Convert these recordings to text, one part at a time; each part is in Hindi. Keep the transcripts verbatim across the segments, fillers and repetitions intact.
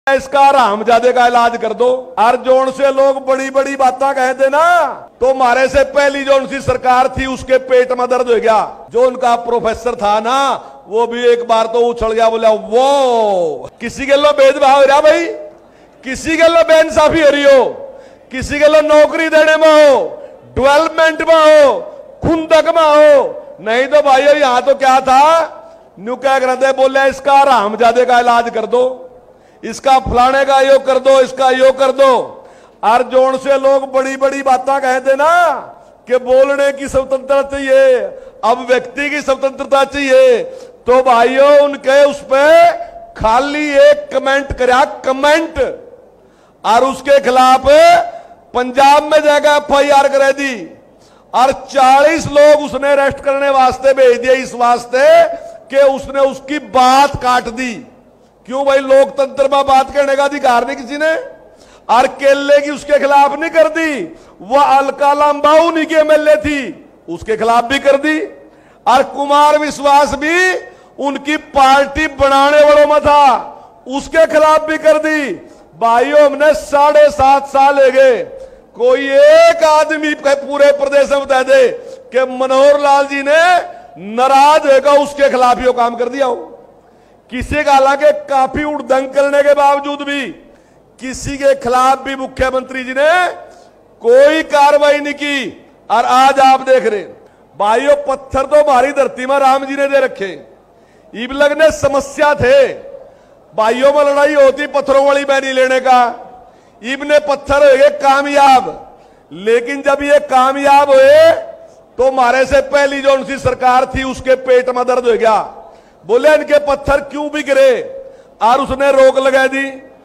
इसका हरामजादे का इलाज कर दो। और जोन से लोग बड़ी बड़ी बातें कहते ना, तो मारे से पहली जो उनकी सरकार थी उसके पेट में दर्द हो गया। जो उनका प्रोफेसर था ना, वो भी एक बार तो उछल गया, बोला वो किसी के लो भेदभाव हो रहा भाई, किसी के लो बेइंसाफी हो रही हो, किसी के लो नौकरी देने में हो, डेवलपमेंट में हो, खुंदक में हो, नहीं तो भाई यहां तो क्या था, न्यू क्या करते, बोले इसका हरामजादे का इलाज कर दो, इसका फलाने का योग कर दो, इसका योग कर दो। और जोन से लोग बड़ी बड़ी बातें कहते ना कि बोलने की स्वतंत्रता चाहिए, अब व्यक्ति की स्वतंत्रता चाहिए, तो भाइयों उनके उस पर खाली एक कमेंट करा, कमेंट, और उसके खिलाफ पंजाब में जाकर एफ आई आर करा दी और चालीस लोग उसने अरेस्ट करने वास्ते भेज दिए, इस वास्ते कि उसने उसकी बात काट दी। क्यों भाई, लोकतंत्र में बात करने का अधिकार नहीं किसी ने। और केले की उसके खिलाफ नहीं कर दी, वह अलका लांबा उन्हीं की एम एल ए थी, उसके खिलाफ भी कर दी। और कुमार विश्वास भी उनकी पार्टी बनाने वालों में था, उसके खिलाफ भी कर दी। भाइयों हमने साढ़े सात साल ले गए, कोई एक आदमी पूरे प्रदेश में बता दे कि मनोहर लाल जी ने नाराज होगा उसके खिलाफ ही काम कर दिया हो। किसी का हालांकि काफी उड़दंग करने के बावजूद भी किसी के खिलाफ भी मुख्यमंत्री जी ने कोई कार्रवाई नहीं की। और आज आप देख रहे भाइयों, पत्थर तो हमारी धरती में राम जी ने दे रखे, इब लगने समस्या थे, भाइयों में लड़ाई होती पत्थरों वाली बैनी लेने का, इब ने पत्थर हो गए कामयाब। लेकिन जब ये कामयाब हुए तो हमारे से पहली जो उनकी सरकार थी उसके पेट में दर्द हो गया, बोले इनके पत्थर क्यों भी गिरे, और उसने रोक लगा दी।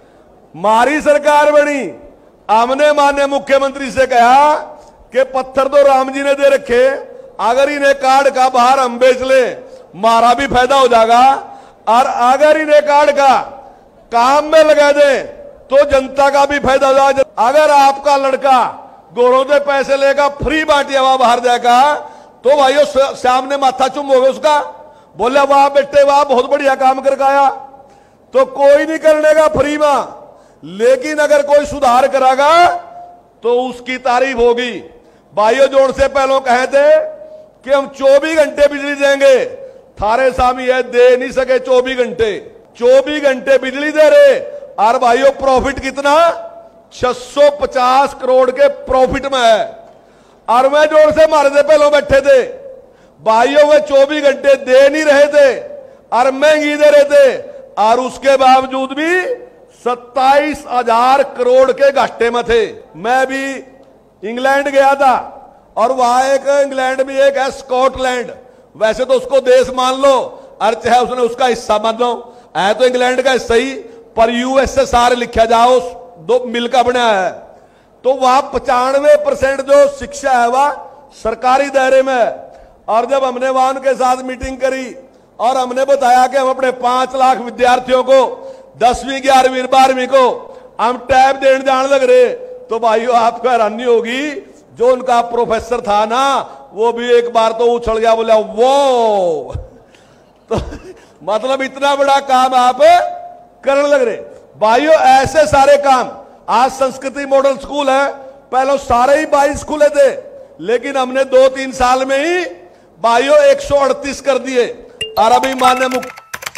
मारी सरकार बनी, हमने माननीय मुख्यमंत्री से कहा कि पत्थर तो राम जी ने दे रखे, अगर इन्हें काट का बाहर हम बेच ले, मारा भी फायदा हो जाएगा, और अगर इन्हें काट का काम में लगा दे तो जनता का भी फायदा हो जाएगा। अगर आपका लड़का गोरों से पैसे लेगा, फ्री बांटिया हुआ बाहर जाएगा, तो भाइयों सामने माथा चुम होगा उसका, बोले वाह बेटे वाह, बहुत बढ़िया काम करके आया। तो कोई नहीं करने का फ्री में, लेकिन अगर कोई सुधार करागा तो उसकी तारीफ होगी। भाइयों जोड़ से पहले कहे थे कि हम चौबीस घंटे बिजली देंगे, थारे सामी है दे नहीं सके चौबीस घंटे, चौबीस घंटे बिजली दे रहे। और भाइयों प्रॉफिट कितना, छह सौ पचास करोड़ के प्रॉफिट में है। और मैं जोड़ से मारे से पहले बैठे थे, भाइयों वे चौबीस घंटे दे नहीं रहे थे और महंगी दे रहे थे, और उसके बावजूद भी सत्ताईस हजार करोड़ के घाटे में थे। मैं भी इंग्लैंड गया था, और वहां एक इंग्लैंड में एक है स्कॉटलैंड, वैसे तो उसको देश मान लो और चाहे उसने उसका हिस्सा मान लो, है तो इंग्लैंड का हिस्सा ही, पर यूएसएसआर लिखा जाओ दो मिल का बना है। तो वहां पचानवे परसेंट जो शिक्षा है वह सरकारी दायरे में है। और जब हमने वहां उनके साथ मीटिंग करी और हमने बताया कि हम अपने पांच लाख विद्यार्थियों को दसवीं ग्यारहवीं बारहवीं को हम टैब देने जाने लग रहे, तो भाइयों आपको हैरानी होगी, जो उनका प्रोफेसर था ना, वो भी एक बार तो उछल गया, बोला वो तो मतलब इतना बड़ा काम आप करने लग रहे। भाइयों ऐसे सारे काम, आज संस्कृति मॉडल स्कूल है, पहले सारे ही बाईस खुले थे, लेकिन हमने दो तीन साल में ही भाइयों एक सौ अड़तीस कर दिए। और अभी मान्य मुख्य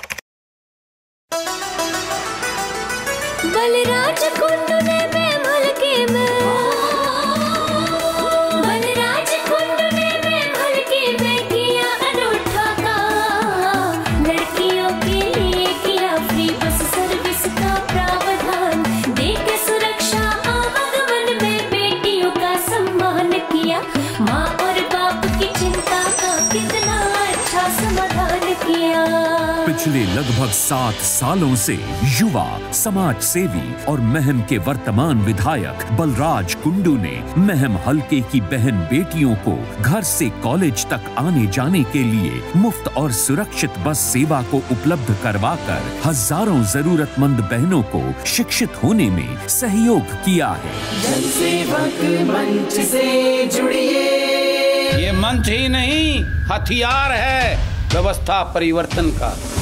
बलराज कुंड ने बेमल के में, बलराज कुंड ने बेमल के में किया अनूठा काम, लड़कियों के लिए किया फ्री बस सर्विस का प्रावधान, देके सुरक्षा आगमन में बेटियों का सम्मान किया, माँ और बाप की चिंता का कितना अच्छा समाधान किया। पिछले लगभग सात सालों से युवा समाज सेवी और महम के वर्तमान विधायक बलराज कुंडू ने महम हलके की बहन बेटियों को घर से कॉलेज तक आने जाने के लिए मुफ्त और सुरक्षित बस सेवा को उपलब्ध करवाकर हजारों जरूरतमंद बहनों को शिक्षित होने में सहयोग किया है। जनसेवक मंच से जुड़िए, ये मंच ही नहीं हथियार है व्यवस्था परिवर्तन का।